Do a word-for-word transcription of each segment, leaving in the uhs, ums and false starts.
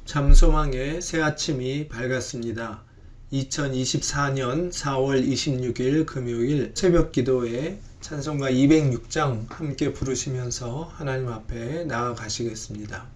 잠소망의 새 아침이 밝았습니다. 이천이십사년 사월 이십육일 금요일 새벽 기도에 찬송가 이백육 장 함께 부르시면서 하나님 앞에 나아가시겠습니다.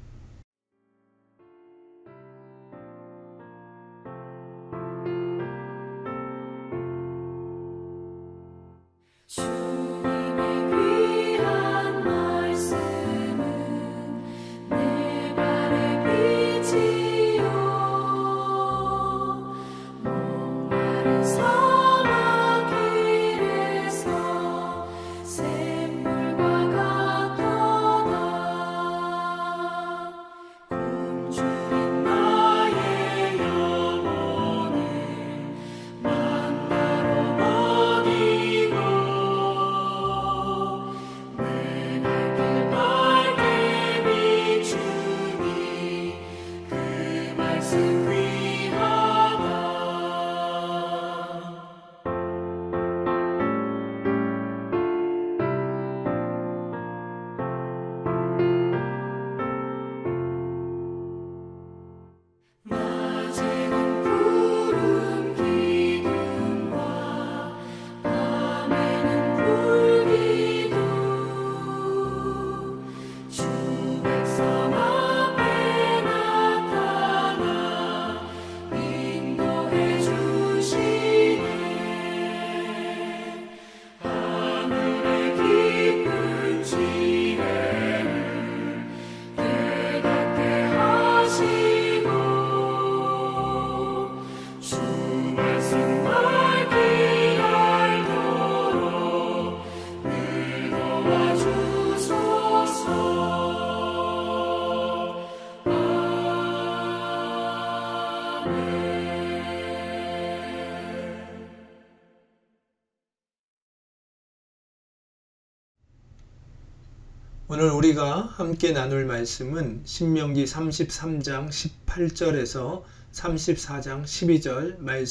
오늘 우리가 함께 나눌 말씀은 신명기 삼십삼 장 십팔 절에서 삼십사 장 십이 절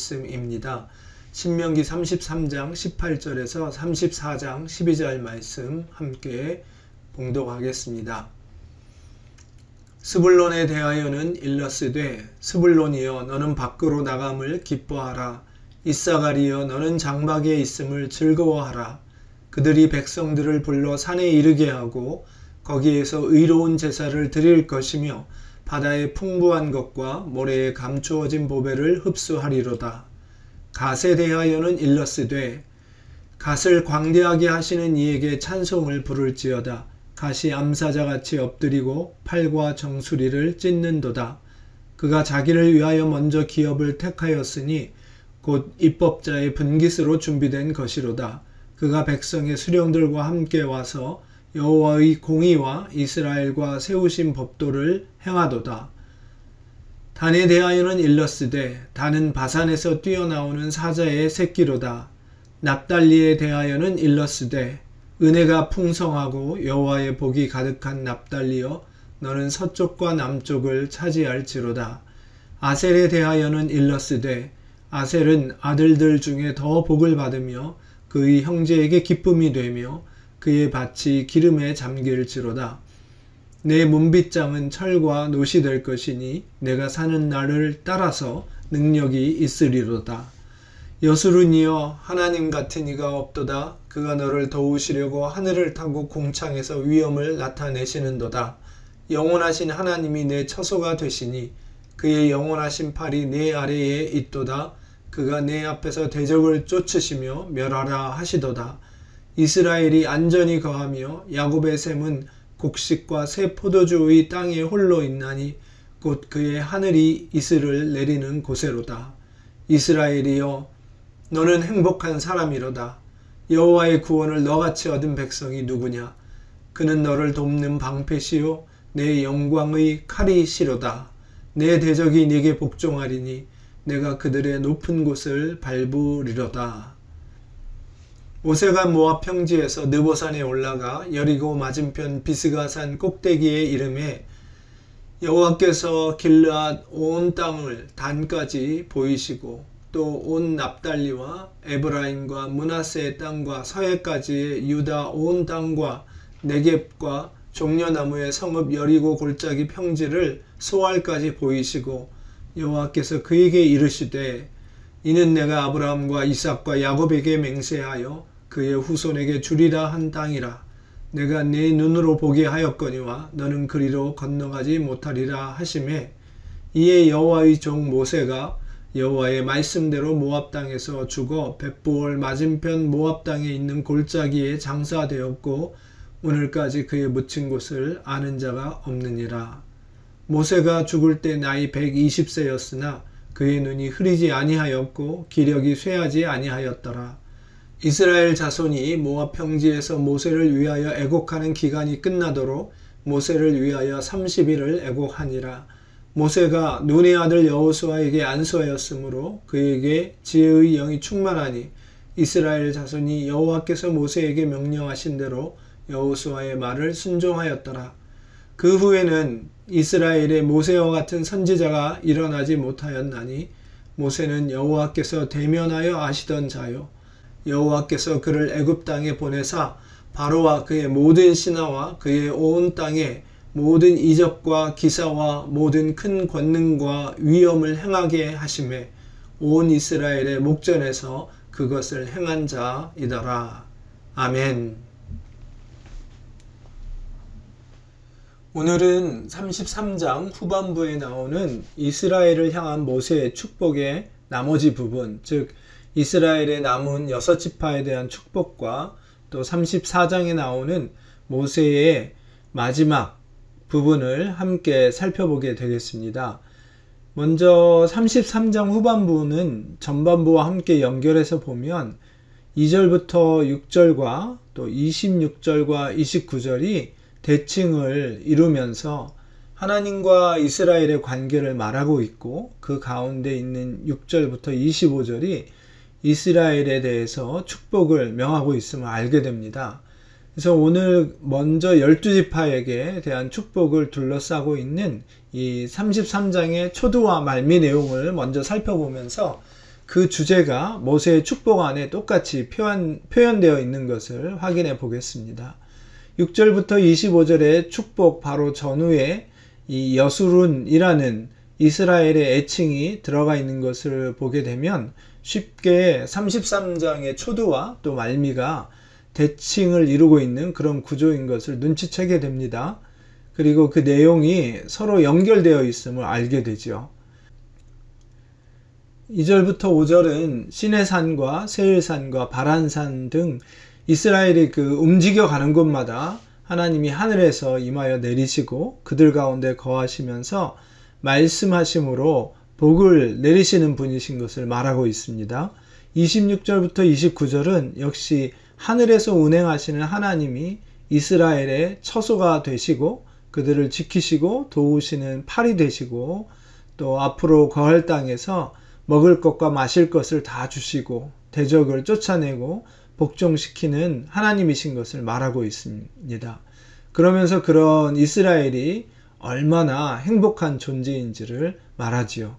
말씀입니다. 신명기 삼십삼 장 십팔 절에서 삼십사 장 십이 절 말씀 함께 봉독하겠습니다. 스불론에 대하여는 일러스되 스불론이여 너는 밖으로 나감을 기뻐하라. 이사가리여 너는 장막에 있음을 즐거워하라. 그들이 백성들을 불러 산에 이르게 하고 거기에서 의로운 제사를 드릴 것이며 바다의 풍부한 것과 모래에 감추어진 보배를 흡수하리로다. 갓에 대하여는 일러스되 갓을 광대하게 하시는 이에게 찬송을 부를지어다. 갓이 암사자같이 엎드리고 팔과 정수리를 찢는도다. 그가 자기를 위하여 먼저 기업을 택하였으니 곧 입법자의 분깃으로 준비된 것이로다. 그가 백성의 수령들과 함께 와서 여호와의 공의와 이스라엘과 세우신 법도를 행하도다. 단에 대하여는 일러스되 단은 바산에서 뛰어나오는 사자의 새끼로다. 납달리에 대하여는 일러스되 은혜가 풍성하고 여호와의 복이 가득한 납달리여 너는 서쪽과 남쪽을 차지할지로다. 아셀에 대하여는 일러스되 아셀은 아들들 중에 더 복을 받으며 그의 형제에게 기쁨이 되며 그의 밭이 기름에 잠길지로다. 내 문빗장은 철과 놋이 될 것이니 내가 사는 날을 따라서 능력이 있으리로다. 여수르니여 하나님 같은 이가 없도다. 그가 너를 도우시려고 하늘을 타고 공창에서 위엄을 나타내시는도다. 영원하신 하나님이 내 처소가 되시니 그의 영원하신 팔이 내 아래에 있도다. 그가 내 앞에서 대적을 쫓으시며 멸하라 하시도다. 이스라엘이 안전히 거하며 야곱의 샘은 곡식과 새 포도주의 땅에 홀로 있나니 곧 그의 하늘이 이슬을 내리는 곳에로다. 이스라엘이여 너는 행복한 사람이로다. 여호와의 구원을 너같이 얻은 백성이 누구냐. 그는 너를 돕는 방패시요 내 영광의 칼이시로다. 내 대적이 네게 복종하리니 내가 그들의 높은 곳을 밟으리로다. 모세가 모압 평지에서 느보산에 올라가 여리고 맞은편 비스가산 꼭대기에 이르매 여호와께서 길르앗 온 땅을 단까지 보이시고 또 온 납달리와 에브라임과 므낫세의 땅과 서해까지의 유다 온 땅과 네겝과 종려나무의 성읍 여리고 골짜기 평지를 소알까지 보이시고 여호와께서 그에게 이르시되 이는 내가 아브라함과 이삭과 야곱에게 맹세하여 그의 후손에게 주리라 한 땅이라. 내가 네 눈으로 보게 하였거니와 너는 그리로 건너가지 못하리라 하시매 이에 여호와의 종 모세가 여호와의 말씀대로 모압 땅에서 죽어 벳부올 맞은편 모압 땅에 있는 골짜기에 장사되었고 오늘까지 그의 묻힌 곳을 아는 자가 없느니라. 모세가 죽을 때 나이 백이십 세였으나 그의 눈이 흐리지 아니하였고 기력이 쇠하지 아니하였더라. 이스라엘 자손이 모압 평지에서 모세를 위하여 애곡하는 기간이 끝나도록 모세를 위하여 삼십 일을 애곡하니라. 모세가 눈의 아들 여호수아에게 안수하였으므로 그에게 지혜의 영이 충만하니 이스라엘 자손이 여호와께서 모세에게 명령하신 대로 여호수아의 말을 순종하였더라. 그 후에는 이스라엘에 모세와 같은 선지자가 일어나지 못하였나니 모세는 여호와께서 대면하여 아시던 자요 여호와께서 그를 애굽 땅에 보내사 바로와 그의 모든 신하와 그의 온 땅에 모든 이적과 기사와 모든 큰 권능과 위엄을 행하게 하심에 온 이스라엘의 목전에서 그것을 행한 자이더라. 아멘. 오늘은 삼십삼 장 후반부에 나오는 이스라엘을 향한 모세의 축복의 나머지 부분, 즉 이스라엘의 남은 여섯 지파에 대한 축복과 또 삼십사 장에 나오는 모세의 마지막 부분을 함께 살펴보게 되겠습니다. 먼저 삼십삼 장 후반부는 전반부와 함께 연결해서 보면 이 절부터 육 절과 또 이십육 절과 이십구 절이 대칭을 이루면서 하나님과 이스라엘의 관계를 말하고 있고 그 가운데 있는 육 절부터 이십오 절이 이스라엘에 대해서 축복을 명하고 있음을 알게 됩니다. 그래서 오늘 먼저 열두 지파에게 대한 축복을 둘러싸고 있는 이 삼십삼 장의 초두와 말미 내용을 먼저 살펴보면서 그 주제가 모세의 축복 안에 똑같이 표현, 표현되어 있는 것을 확인해 보겠습니다. 육 절부터 이십오 절의 축복 바로 전후에 이 여수룬이라는 이스라엘의 애칭이 들어가 있는 것을 보게 되면 쉽게 삼십삼 장의 초두와 또 말미가 대칭을 이루고 있는 그런 구조인 것을 눈치채게 됩니다. 그리고 그 내용이 서로 연결되어 있음을 알게 되죠. 이 절부터 오 절은 시내산과 세일산과 바란산 등 이스라엘이 그 움직여 가는 곳마다 하나님이 하늘에서 임하여 내리시고 그들 가운데 거하시면서 말씀하심으로 복을 내리시는 분이신 것을 말하고 있습니다. 이십육 절부터 이십구 절은 역시 하늘에서 운행하시는 하나님이 이스라엘의 처소가 되시고 그들을 지키시고 도우시는 팔이 되시고 또 앞으로 거할 땅에서 먹을 것과 마실 것을 다 주시고 대적을 쫓아내고 복종시키는 하나님이신 것을 말하고 있습니다. 그러면서 그런 이스라엘이 얼마나 행복한 존재인지를 말하지요.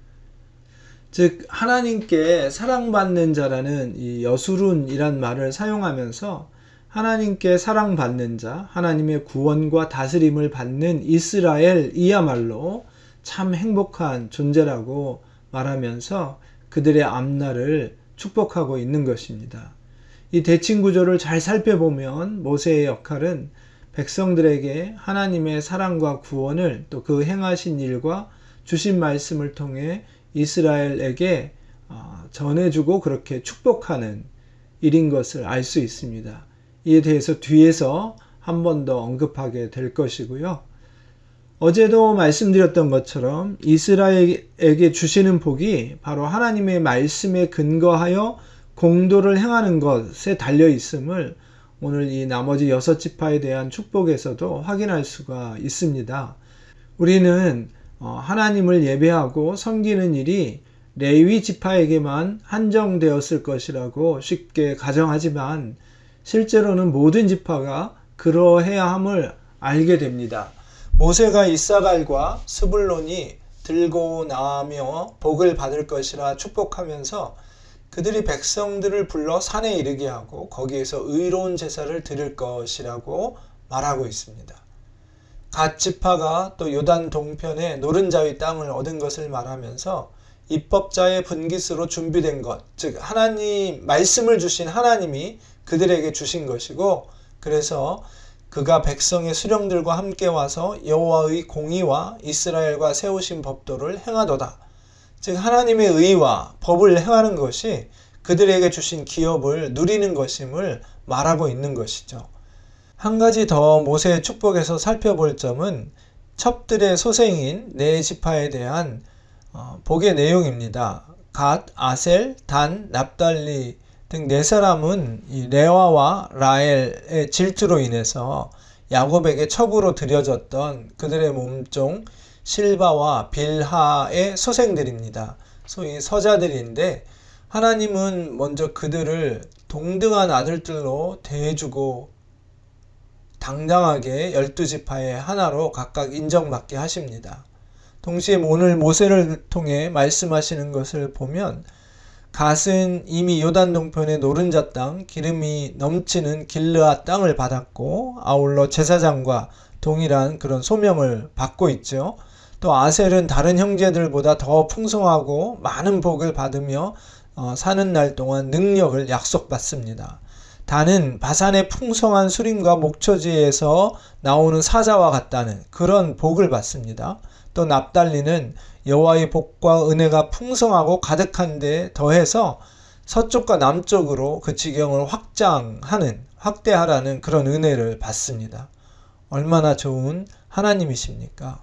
즉 하나님께 사랑받는 자라는 이 여수룬이란 말을 사용하면서 하나님께 사랑받는 자, 하나님의 구원과 다스림을 받는 이스라엘이야말로 참 행복한 존재라고 말하면서 그들의 앞날을 축복하고 있는 것입니다. 이 대칭 구조를 잘 살펴보면 모세의 역할은 백성들에게 하나님의 사랑과 구원을 또 그 행하신 일과 주신 말씀을 통해 이스라엘에게 전해주고 그렇게 축복하는 일인 것을 알 수 있습니다. 이에 대해서 뒤에서 한 번 더 언급하게 될 것이고요. 어제도 말씀드렸던 것처럼 이스라엘에게 주시는 복이 바로 하나님의 말씀에 근거하여 공도를 행하는 것에 달려 있음을 오늘 이 나머지 여섯 지파에 대한 축복에서도 확인할 수가 있습니다. 우리는 하나님을 예배하고 섬기는 일이 레위 지파에게만 한정되었을 것이라고 쉽게 가정하지만 실제로는 모든 지파가 그러해야 함을 알게 됩니다. 모세가 이사갈과 스불론이 들고 나가며 복을 받을 것이라 축복하면서 그들이 백성들을 불러 산에 이르게 하고 거기에서 의로운 제사를 드릴 것이라고 말하고 있습니다. 갓 지파가 또 요단 동편에 노른자의 땅을 얻은 것을 말하면서 입법자의 분깃으로 준비된 것, 즉 하나님 말씀을 주신 하나님이 그들에게 주신 것이고, 그래서 그가 백성의 수령들과 함께 와서 여호와의 공의와 이스라엘과 세우신 법도를 행하도다. 즉 하나님의 의와 법을 행하는 것이 그들에게 주신 기업을 누리는 것임을 말하고 있는 것이죠. 한 가지 더 모세의 축복에서 살펴볼 점은 첩들의 소생인 네 지파에 대한 복의 내용입니다. 갓, 아셀, 단, 납달리 등 네 사람은 이 레와와 라헬의 질투로 인해서 야곱에게 첩으로 드려졌던 그들의 몸종 실바와 빌하의 소생들입니다. 소위 서자들인데, 하나님은 먼저 그들을 동등한 아들들로 대해주고 당당하게 열두 지파의 하나로 각각 인정받게 하십니다. 동시에 오늘 모세를 통해 말씀하시는 것을 보면 갓은 이미 요단 동편의 노른자 땅, 기름이 넘치는 길르앗 땅을 받았고 아울러 제사장과 동일한 그런 소명을 받고 있죠. 또 아셀은 다른 형제들보다 더 풍성하고 많은 복을 받으며 어, 사는 날 동안 능력을 약속받습니다. 단은 바산의 풍성한 수림과 목초지에서 나오는 사자와 같다는 그런 복을 받습니다. 또 납달리는 여호와의 복과 은혜가 풍성하고 가득한데 더해서 서쪽과 남쪽으로 그 지경을 확장하는, 확대하라는 그런 은혜를 받습니다. 얼마나 좋은 하나님이십니까?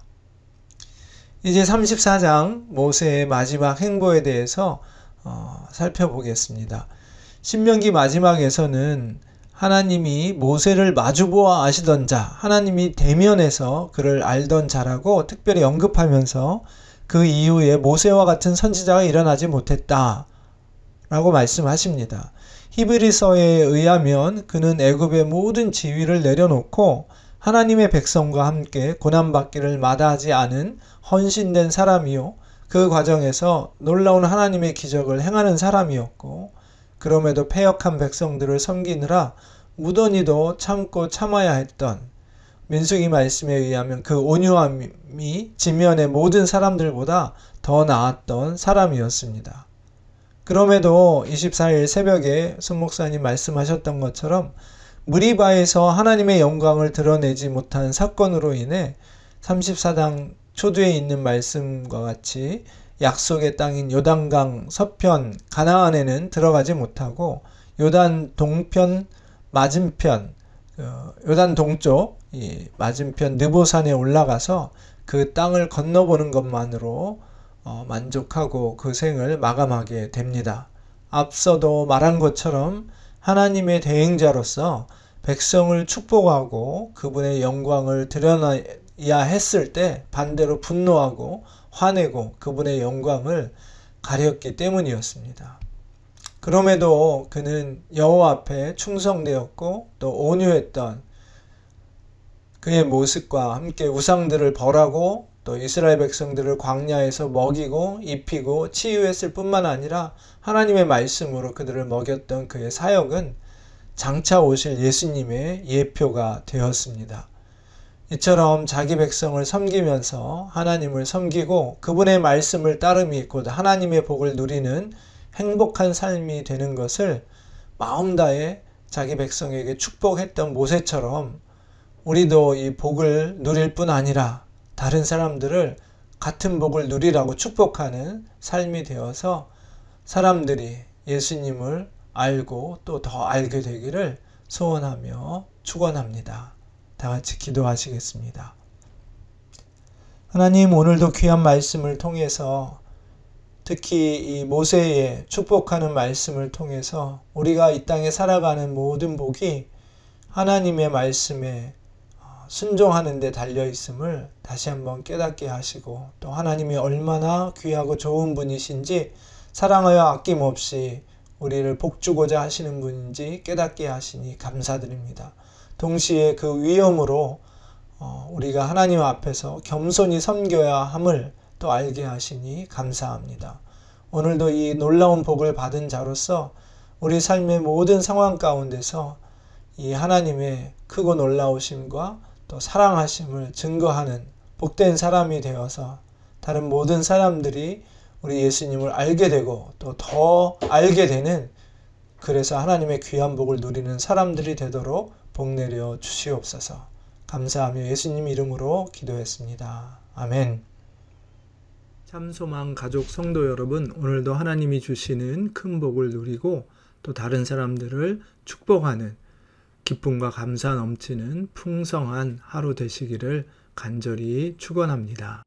이제 삼십사 장 모세의 마지막 행보에 대해서 어, 살펴보겠습니다. 신명기 마지막에서는 하나님이 모세를 마주보아 아시던 자, 하나님이 대면에서 그를 알던 자라고 특별히 언급하면서 그 이후에 모세와 같은 선지자가 일어나지 못했다 라고 말씀하십니다. 히브리서에 의하면 그는 애굽의 모든 지위를 내려놓고 하나님의 백성과 함께 고난받기를 마다하지 않은 헌신된 사람이요, 그 과정에서 놀라운 하나님의 기적을 행하는 사람이었고, 그럼에도 패역한 백성들을 섬기느라 무던히도 참고 참아야 했던, 민수기 말씀에 의하면 그 온유함이 지면의 모든 사람들보다 더 나았던 사람이었습니다. 그럼에도 이십사 일 새벽에 손 목사님 말씀하셨던 것처럼 무리바에서 하나님의 영광을 드러내지 못한 사건으로 인해 삼십사 장 초두에 있는 말씀과 같이 약속의 땅인 요단강 서편 가나안에는 들어가지 못하고 요단 동편 맞은편, 요단 동쪽 이 맞은편 느보산에 올라가서 그 땅을 건너보는 것만으로 어, 만족하고 그 생을 마감하게 됩니다. 앞서도 말한 것처럼 하나님의 대행자로서 백성을 축복하고 그분의 영광을 드러내야 했을 때 반대로 분노하고 화내고 그분의 영광을 가렸기 때문이었습니다. 그럼에도 그는 여호와 앞에 충성되었고 또 온유했던 그의 모습과 함께 우상들을 벌하고 또 이스라엘 백성들을 광야에서 먹이고 입히고 치유했을 뿐만 아니라 하나님의 말씀으로 그들을 먹였던 그의 사역은 장차 오실 예수님의 예표가 되었습니다. 이처럼 자기 백성을 섬기면서 하나님을 섬기고 그분의 말씀을 따름이 곧 하나님의 복을 누리는 행복한 삶이 되는 것을 마음 다해 자기 백성에게 축복했던 모세처럼 우리도 이 복을 누릴 뿐 아니라 다른 사람들을 같은 복을 누리라고 축복하는 삶이 되어서 사람들이 예수님을 알고 또 더 알게 되기를 소원하며 축원합니다. 다 같이 기도하시겠습니다. 하나님, 오늘도 귀한 말씀을 통해서 특히 이 모세의 축복하는 말씀을 통해서 우리가 이 땅에 살아가는 모든 복이 하나님의 말씀에 순종하는 데 달려 있음을 다시 한번 깨닫게 하시고 또 하나님이 얼마나 귀하고 좋은 분이신지 사랑하여 아낌없이 우리를 복주고자 하시는 분인지 깨닫게 하시니 감사드립니다. 동시에 그 위엄으로 우리가 하나님 앞에서 겸손히 섬겨야 함을 또 알게 하시니 감사합니다. 오늘도 이 놀라운 복을 받은 자로서 우리 삶의 모든 상황 가운데서 이 하나님의 크고 놀라우심과 또 사랑하심을 증거하는 복된 사람이 되어서 다른 모든 사람들이 우리 예수님을 알게 되고 또 더 알게 되는, 그래서 하나님의 귀한 복을 누리는 사람들이 되도록 복 내려 주시옵소서. 감사하며 예수님 이름으로 기도했습니다. 아멘. 참소망 가족 성도 여러분, 오늘도 하나님이 주시는 큰 복을 누리고 또 다른 사람들을 축복하는 기쁨과 감사 넘치는 풍성한 하루 되시기를 간절히 축원합니다.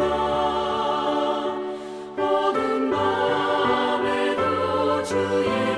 주의